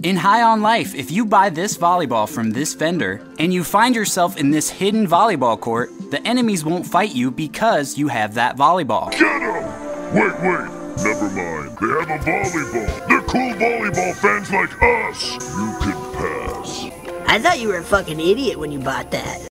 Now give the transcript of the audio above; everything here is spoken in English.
In High on Life, if you buy this volleyball from this vendor and you find yourself in this hidden volleyball court, the enemies won't fight you because you have that volleyball. Get him! Wait, never mind. They have a volleyball. They're cool volleyball fans like us. You can pass. I thought you were a fucking idiot when you bought that.